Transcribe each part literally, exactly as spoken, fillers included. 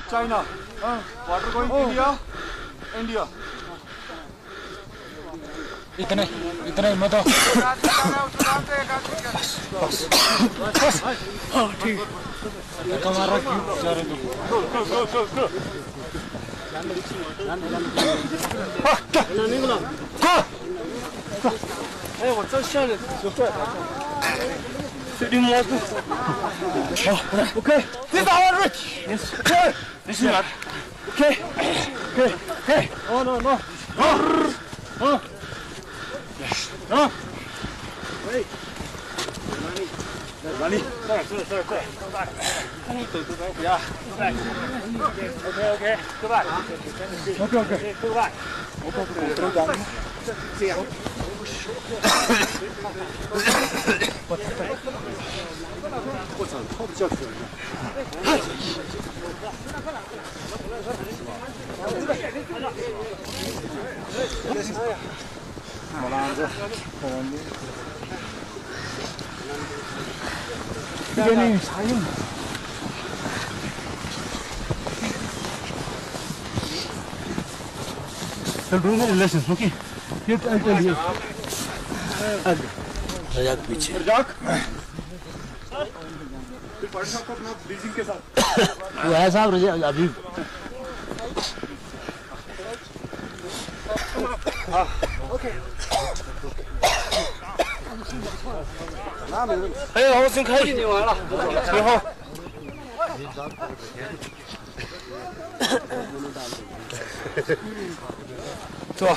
China. Uh, water going oh. India. India. इतने इतने मत आओ। ठीक। कमारा क्यों जा रहे हो? Go go go go go. Go. Eh, what's up, Charlie? Sitting more. Okay. This is our Rich. Yes. Okay. This is not. Okay. Okay. Okay. Oh no no. Oh. Oh. No. Wait. Rani. Sorry, sorry, sorry, sorry. Go back. Yeah. Go back. Okay, okay. Go back. Okay, okay. Go back. Okay, okay. Throw down. See ya.我操，好不叫死人！好啦，这好玩的。这边那啥用？चल दूंगा lesson okay ये uncle ये रजाक पीछे रजाक फिर party साहब को अपना bridging के साथ वो है साहब रजाक अभी हाँ ओके哎，好，先开始完了，挺好。坐。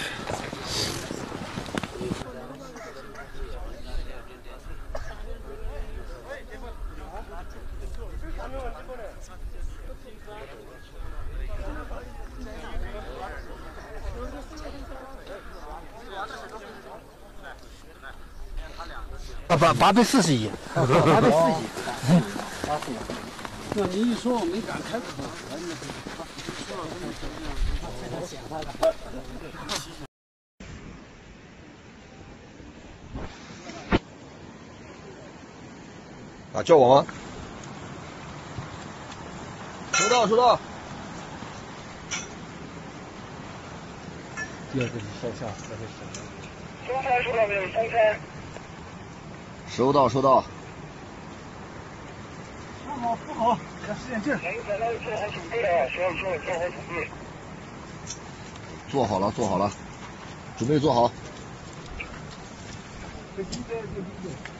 啊，八八百四十一，八百四十一，八十一。那你一说，我没敢开口。 啊，叫我吗？收到，收到。 第二个是烧下，那是什么？ 中餐收到没有？中餐。 收到，收到。 扶好，扶好，要使点劲儿。 能咱们做好准备啊！所有说做好准备。 做好了，做好了，准备做好。 对对对对。